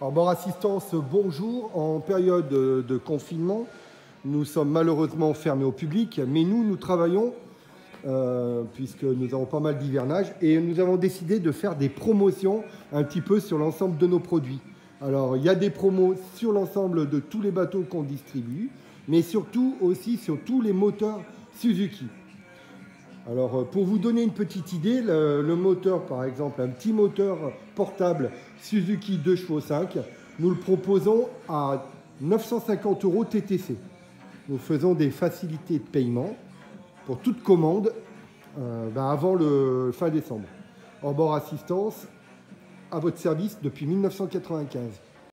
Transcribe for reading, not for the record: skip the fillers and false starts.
Alors, Bord Assistance, bonjour. En période de confinement, nous sommes malheureusement fermés au public, mais nous travaillons puisque nous avons pas mal d'hivernage et nous avons décidé de faire des promotions un petit peu sur l'ensemble de nos produits. Alors, il y a des promos sur l'ensemble de tous les bateaux qu'on distribue, mais surtout aussi sur tous les moteurs Suzuki. Alors, pour vous donner une petite idée, le moteur, par exemple, un petit moteur portable Suzuki 2 chevaux 5, nous le proposons à 950 € TTC. Nous faisons des facilités de paiement pour toute commande avant le fin décembre. Bord Assistance, à votre service depuis 1995.